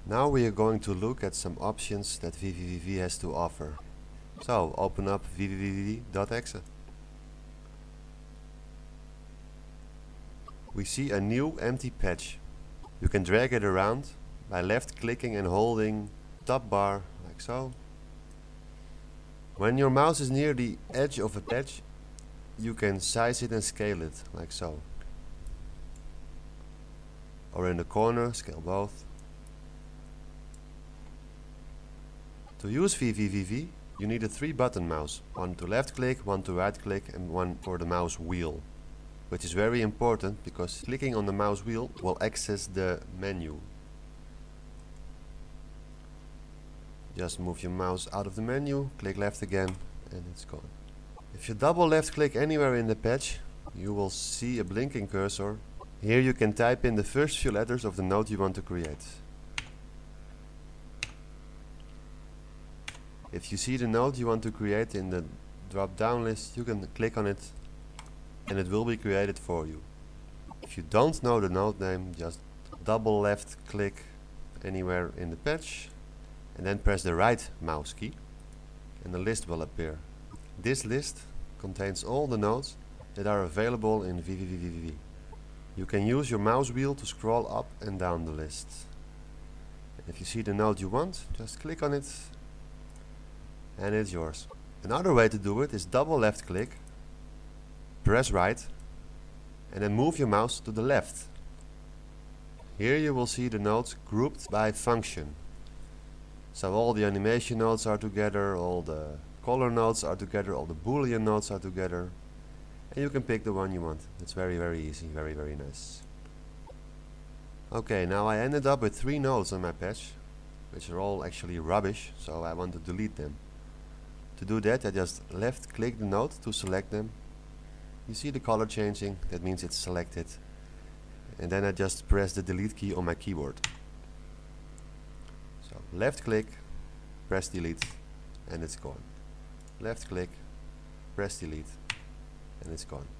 Now we are going to look at some options that vvvv has to offer. So open up vvvv.exe. We see a new empty patch. You can drag it around by left clicking and holding top bar like so. When your mouse is near the edge of a patch, you can size it and scale it like so. Or in the corner, scale both. To use vvvv, you need a 3-button mouse, one to left click, one to right click and one for the mouse wheel, which is very important because clicking on the mouse wheel will access the menu. Just move your mouse out of the menu, click left again and it's gone. If you double left click anywhere in the patch, you will see a blinking cursor. Here you can type in the first few letters of the node you want to create. If you see the node you want to create in the drop down list, you can click on it and it will be created for you. If you don't know the node name, just double left click anywhere in the patch and then press the right mouse key and the list will appear. This list contains all the nodes that are available in vvvv. You can use your mouse wheel to scroll up and down the list. If you see the node you want, just click on it and it's yours. Another way to do it is double left click, press right and then move your mouse to the left. Here you will see the nodes grouped by function. So all the animation nodes are together, all the color nodes are together, all the boolean nodes are together, and you can pick the one you want. It's very easy, very nice. Okay, now I ended up with 3 nodes on my patch, which are all actually rubbish, so I want to delete them. To do that, I just left click the node to select them. You see the color changing, that means it's selected. And then I just press the delete key on my keyboard. So left click, press delete, and it's gone. Left click, press delete, and it's gone.